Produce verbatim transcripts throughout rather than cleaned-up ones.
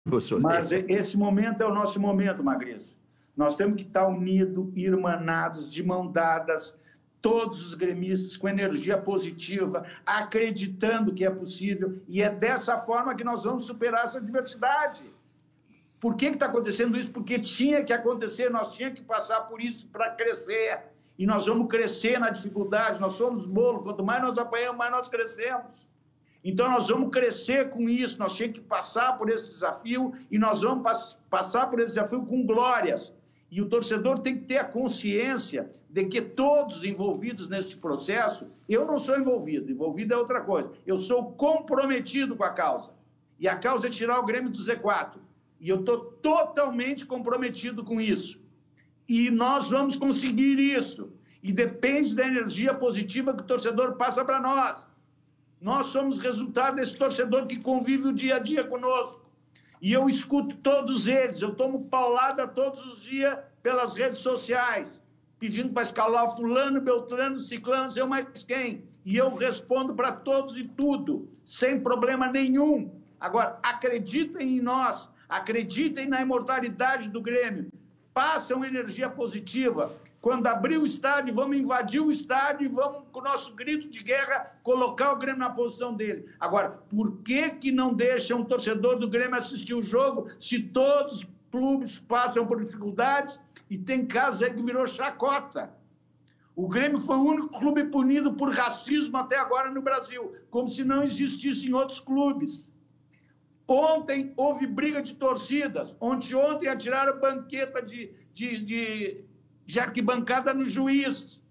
professor. Mas esse momento é o nosso momento, Magriço. Nós temos que estar unidos, irmanados, de mão dadas, todos os gremistas com energia positiva, acreditando que é possível, e é dessa forma que nós vamos superar essa adversidade. Por que está acontecendo isso? Porque tinha que acontecer, nós tínhamos que passar por isso para crescer, e nós vamos crescer na dificuldade, nós somos bolo, quanto mais nós apanhamos, mais nós crescemos. Então, nós vamos crescer com isso, nós tínhamos que passar por esse desafio, e nós vamos pass passar por esse desafio com glórias. E o torcedor tem que ter a consciência de que todos envolvidos neste processo, eu não sou envolvido, envolvido é outra coisa, eu sou comprometido com a causa. E a causa é tirar o Grêmio do Z quatro. E eu estou totalmente comprometido com isso. E nós vamos conseguir isso. E depende da energia positiva que o torcedor passa para nós. Nós somos resultado desse torcedor que convive o dia a dia conosco. E eu escuto todos eles, eu tomo paulada todos os dias pelas redes sociais, pedindo para escalar fulano, beltrano, ciclano, sei mais quem. E eu respondo para todos e tudo, sem problema nenhum. Agora, acreditem em nós, acreditem na imortalidade do Grêmio, passam energia positiva. Quando abrir o estádio, vamos invadir o estádio e vamos, com o nosso grito de guerra, colocar o Grêmio na posição dele. Agora, por que que não deixam o torcedor do Grêmio assistir o jogo se todos os clubes passam por dificuldades e tem casos aí que virou chacota? O Grêmio foi o único clube punido por racismo até agora no Brasil, como se não existisse em outros clubes. Ontem houve briga de torcidas, ontem, ontem atiraram banqueta de... de, de de arquibancada no juiz.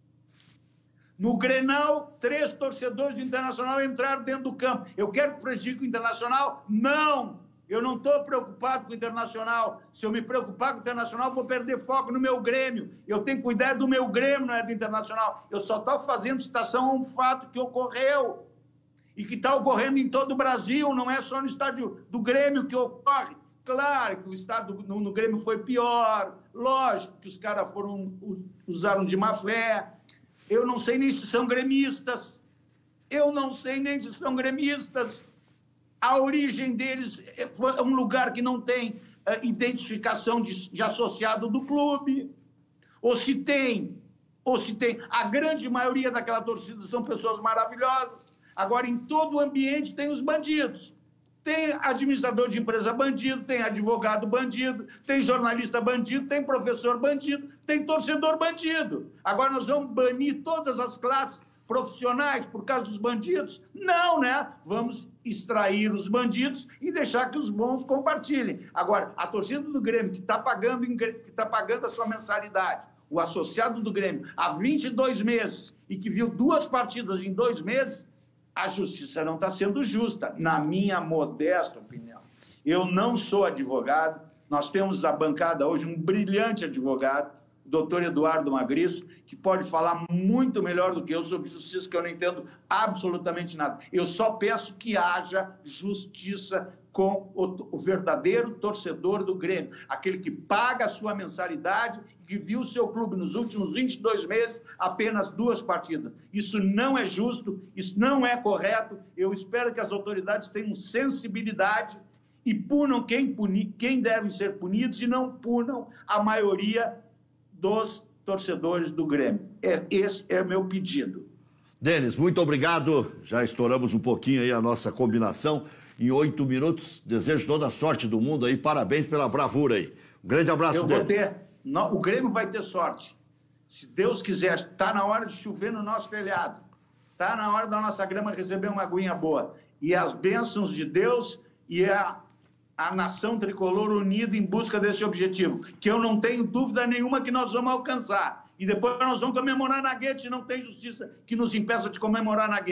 No Grenal, três torcedores do Internacional entraram dentro do campo. Eu quero que prejudique o Internacional? Não! Eu não estou preocupado com o Internacional. Se eu me preocupar com o Internacional, vou perder foco no meu Grêmio. Eu tenho que cuidar do meu Grêmio, não é do Internacional. Eu só estou fazendo citação a um fato que ocorreu e que está ocorrendo em todo o Brasil, não é só no estádio do Grêmio que ocorre. Claro que o estado no, no Grêmio foi pior, lógico que os caras foram, usaram de má fé. Eu não sei nem se são gremistas, eu não sei nem se são gremistas. A origem deles é um lugar que não tem uh, identificação de, de associado do clube, ou se tem, ou se tem. A grande maioria daquela torcida são pessoas maravilhosas. Agora, em todo o ambiente tem os bandidos. Tem administrador de empresa bandido, tem advogado bandido, tem jornalista bandido, tem professor bandido, tem torcedor bandido. Agora nós vamos banir todas as classes profissionais por causa dos bandidos? Não, né? Vamos extrair os bandidos e deixar que os bons compartilhem. Agora, a torcida do Grêmio que está pagando, que está pagando a sua mensalidade, o associado do Grêmio há vinte e dois meses e que viu duas partidas em dois meses, a justiça não está sendo justa, na minha modesta opinião. Eu não sou advogado, nós temos na bancada hoje um brilhante advogado, o doutor Eduardo Magriço, que pode falar muito melhor do que eu sobre justiça, que eu não entendo absolutamente nada. Eu só peço que haja justiça com o, o verdadeiro torcedor do Grêmio, aquele que paga a sua mensalidade e que viu o seu clube nos últimos vinte e dois meses apenas duas partidas. Isso não é justo, isso não é correto. Eu espero que as autoridades tenham sensibilidade e punam quem, puni, quem deve ser punidos e não punam a maioria dos torcedores do Grêmio. É, esse é o meu pedido. Denis, muito obrigado. Já estouramos um pouquinho aí a nossa combinação. Em oito minutos, desejo toda a sorte do mundo aí. Parabéns pela bravura aí. Um grande abraço, Eu vou ter, no, o Grêmio vai ter sorte. Se Deus quiser, está na hora de chover no nosso telhado. Está na hora da nossa grama receber uma aguinha boa. E as bênçãos de Deus e a, a nação tricolor unida em busca desse objetivo, que eu não tenho dúvida nenhuma que nós vamos alcançar. E depois nós vamos comemorar na Guete, não tem justiça que nos impeça de comemorar na Guete.